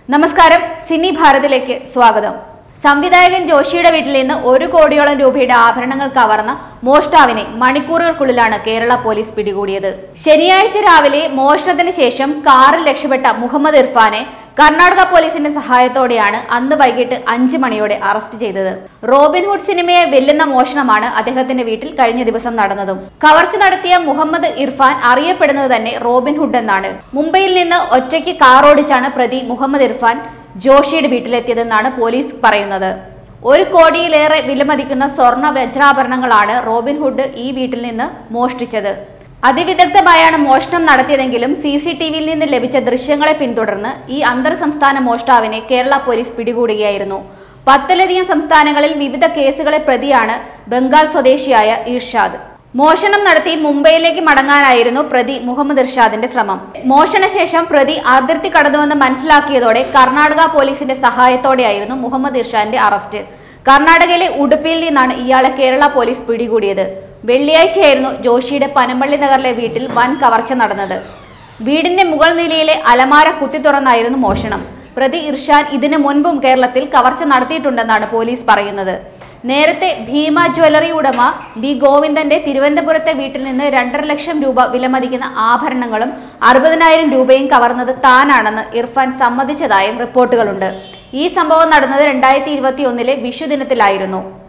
നമസ്കാരം, സിനി ഭാരതിലേക്ക് സ്വാഗതം. സംവിധായകൻ ജോഷിയുടെ വീട്ടിൽ നിന്ന് 1 കോടിയോളം രൂപയുടെ ആഭരണങ്ങൾ കവർന്ന മോഷ്ടാവിനെ മണിക്കൂറുകൾക്കുള്ളിലാണ് കേരള പോലീസ് പിടികൂടിയത്. ശനിയാഴ്ച രാവിലെ മോഷണത്തിന് ശേഷം കാറിൽ രക്ഷപ്പെട്ട മുഹമ്മദ് ഇർഫാനെ കർണാടക പോലീസിന്റെ സഹായത്തോടെയാണ് അന്ന് വൈകിട്ട് 5 മണിയോടെ അറസ്റ്റ് ചെയ്തത്. റോബിൻഹുഡ് സിനിമയെ വെല്ലുന്ന മോഷണമാണ് അദ്ദേഹത്തിന്റെ വീട്ടിൽ കഴിഞ്ഞ ദിവസം നടന്നതും. കവർച്ച നടത്തിയ മുഹമ്മദ് ഇർഫാൻ അറിയപ്പെടുന്നത് തന്നെ റോബിൻഹുഡ് എന്നാണ്. മുംബൈയിൽ നിന്ന് ഒറ്റയ്ക്ക് കാർ ഓടിച്ചാണ് പ്രതി മുഹമ്മദ് ഇർഫാൻ ജോഷിയുടെ വീട്ടിലെത്തിയതെന്നാണ് പോലീസ് പറയുന്നത്. 1 കോടിയിലേറെ വിലമതിക്കുന്ന സ്വർണ്ണ വജ്രാഭരണങ്ങളാണ് റോബിൻഹുഡ് ഈ വീട്ടിൽ നിന്ന് മോഷ്ടിച്ചത്. അതിവിദഗ്ധമായാണ് മോഷണം നടത്തിയതെങ്കിലും CCTVയിൽ നിന്ന് ലഭിച്ച ദൃശ്യങ്ങളെ പിന്തുടർന്ന് ഈ അന്തർ സംസ്ഥാന മോഷ്ടാവിനെ കേരള പോലീസ് പിടികൂടുകയായിരുന്നു. 10ലധികം സംസ്ഥാനങ്ങളിൽ വിവിധ കേസുകളെ പ്രതിയാണ് ബംഗാൾ സ്വദേശിയായ ഇർഷാദ്. മോഷണം നടത്തി മുംബൈയിലേക്ക് മടങ്ങാനായിരുന്നു പ്രതി മുഹമ്മദ് ഇർഷാദിന്റെ ശ്രമം. മോഷണശേഷം പ്രതി അതിർത്തി കടന്നുവെന്ന് മനസ്സിലാക്കിയതോടെ കർണാടക പോലീസിന്റെ സഹായത്തോടെയായിരുന്നു മുഹമ്മദ് ഇർഷാദിന്റെ അറസ്റ്റ്. കർണാടകയിലെ ഉടുപ്പിയിൽ നിന്നാണ് ഇയാളെ കേരള പോലീസ് പിടികൂടിയത്. വെള്ളിയാഴ്ചയായിരുന്നു ജോഷിയുടെ പനമ്പള്ളി നഗറിലെ വീട്ടിൽ വൻ കവർച്ച നടന്നത്. വീടിന്റെ മുകൾ നിലയിലെ അലമാര കുത്തി തുറന്നായിരുന്നു മോഷണം. പ്രതി ഇർഷാൻ ഇതിനു മുൻപും കേരളത്തിൽ കവർച്ച നടത്തിയിട്ടുണ്ടെന്നാണ് പോലീസ് പറയുന്നത്. നേരത്തെ ഭീമ ജ്വല്ലറി ഉടമ ബി ഗോവിന്ദന്റെ തിരുവനന്തപുരത്തെ വീട്ടിൽ നിന്ന് 2.5 ലക്ഷം രൂപ വിലമതിക്കുന്ന ആഭരണങ്ങളും 60,000 രൂപയും കവർന്നത് താനാണെന്ന് ഇർഫാൻ സമ്മതിച്ചതായും റിപ്പോർട്ടുകളുണ്ട്. ഈ സംഭവം നടന്നത് 2021 വിഷുദിനത്തിലായിരുന്നു.